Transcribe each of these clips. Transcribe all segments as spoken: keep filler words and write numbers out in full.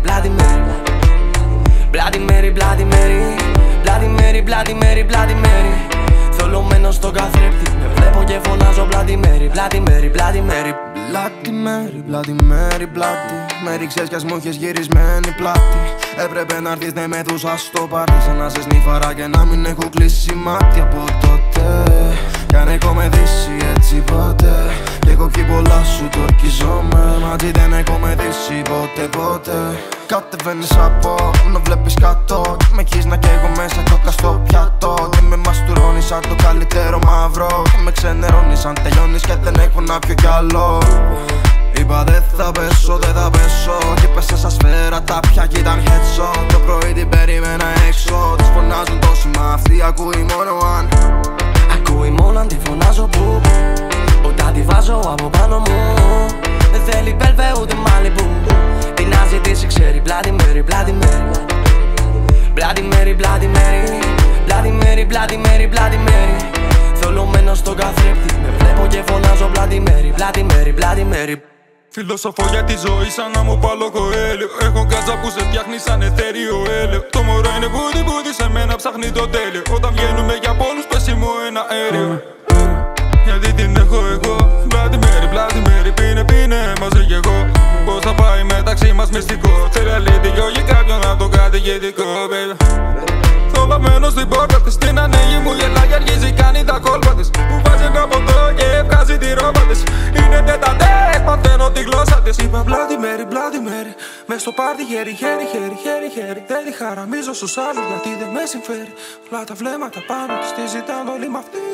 Bloody Mary, Bloody Mary, Bloody Mary, Bloody Mary, Bloody Mary, Bloody Mary. Θολωμένος στον καθρέφτη, με βλέπω και φωνάζω Bloody Mary, Bloody Mary, Bloody Mary. Bloody Mary, Bloody Mary, Bloody Mary, ξέρεις κι ας μου έχεις γυρισμένη πλάτη. Έπρεπε να έρθεις ναι με δούσα στο πάρτι, σαν να σε σνίφαρα και να μην έχω κλείσει μάτι από τότε. Κι αν έχω με δύσει έτσι ποτέ, κι έχω πιει πολλά σου το ορκιζόμαι. Μαζί δεν έχω με δύσει ποτέ ποτέ. Κατεβαίνεις από να βλέπεις κάτω, με έχεις να καίγω μέσα κόκα στο πιάτο. Και με μαστουρώνεις σαν το καλύτερο μαύρο, και με ξενερώνεις σαν τελειώνεις και δεν έχω να πιω κι άλλο. Είπα δεν θα πέσω, δεν θα πέσω, και πέσε σαν σφαίρα τα πια κι ήταν headshot. Το πρωί την περίμενα έξω, τις φωνάζουν τόσοι μα αυτή ακούει μόνο αν. Ακούει μόνο αν τη φωνάζω που, όταν τη βάζω από πάνω μου. Δεν θέλει μπέλβε ούτε Μάλιμπου, τι να ζητήσει ξέρει Bloody Mary, Bloody Mary, Bloody Mary, Bloody Mary, Bloody Mary, Bloody Mary, Bloody Mary. Θολωμένος στον καθρέφτη, με βλέπω και φωνάζω Bloody Mary, Bloody Mary, Bloody Mary. Φιλόσοφο για τη ζωή σαν να μου πάλω κοέλιο. Έχω γκάζα που σε φτιάχνει σαν εθέριο έλαιο. Το μωρό είναι μπούδι μπούδι, σε μένα ψάχνει το τέλειο. Όταν βγαίνουμε για πόλους πέσει μου ένα αέριο. Γιατί την έχω εγώ, Bloody Mary, Bloody Mary, πίνε πίνε μαζί κι εγώ. Πώς θα πάει μεταξύ μας μυστικό, θέλει αλήθεια για κάποιον να το κατηγητικό, baby. Θολωμένος στην πόρτα της, την ανοίγει μου γελάει και αρχίζει κάνει τα κόλπα της. Μου βάζει ένα ποτό και βγάζει τη ρόπα της. Είναι τετατέτ, μαθαίνω τη γλώσσα της. Είπα Bloody Mary, Bloody Mary, μες στο πάρτι χέρι, χέρι, χέρι, χέρι, χέρι. Δεν τη χαραμίζω στους άλλους γιατί δεν με συμφέρει. Όλα τα βλέμματα πάνω της, τη ζητάνε όλοι μ' αυτή.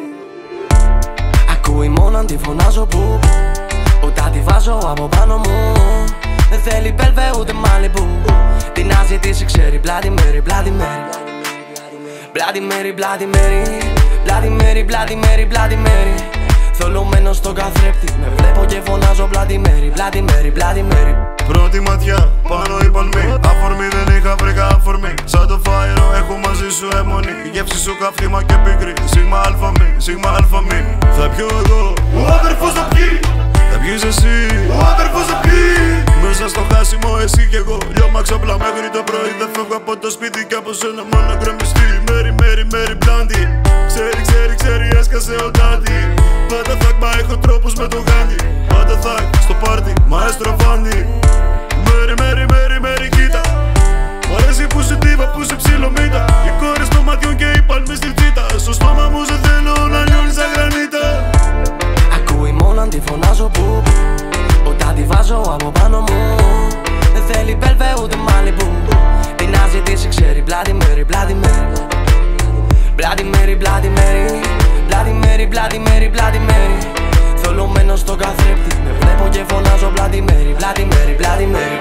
Ακούει μόνο αν τη φωνάζω που, όταν τη βάζω από πάνω μου. Δεν θέλει μπέλβε ούτε Μάλιμπου, τι να ζητήσει ξέρει Bloody Mary, Bloody Mary, Bloody Mary, Bloody Mary, Bloody Mary, Bloody Mary, Bloody Mary. Θολωμένος στον καθρέφτη, με βλέπω και φωνάζω Bloody Mary, Bloody Mary, Bloody Mary. Πρώτη ματιά, πάνω η παλμή, αφορμή δεν είχα βρήκα αφορμή. Σαν το φάιρο έχω μαζί σου αιμονή, γεύση σου καυτήμα και πίκρη. Σίγμα αλφα μη, σίγμα αλφα μη. Θα πιω εγώ, ο αδερφός θα πιει. Θα πιείς εσύ, ο αδερφός θα πιει. Μέσα στο χάσιμο εσύ κι εγώ, λιώμα ξαπλά μέχρι το πρωί. Δεν φεύγω από το σπίτι κι από σένα μόνο γκρεμιστή. Mary, Mary, Mary, Bloody. Ξέρει, ξέρει, ξέρει, έσκασε ο Daddy. Πάντα θακμα έχω τρόπους με το γάντι. Πάντα θακ στο πάρτι, μαέστρο Βάντι. Mary, Mary, Mary, Mary, κοίτα. Μ' αρέσει που σε τύβα, που σε ψιλομύτα. Οι κόρες των ματιών και οι παλμές στη τσίτα. Στο στόμα μου σε θέλω να λιώνεις σαν γρανίτα. Ακούει μόνο αν τη φωνάζω που, όταν τη βάζω από πάνω μου. Δεν θέλει μπέλβε ούτε Μάλιμπου, τι να ζητήσει ξέρει Bloody Mary, Bloody Mary, Bloody Mary, Bloody Mary, Bloody Mary, Bloody Mary, Bloody Mary. Θολωμένος στον καθρέφτη, με βλέπω και φωνάζω Bloody Mary, Bloody Mary, Bloody Mary.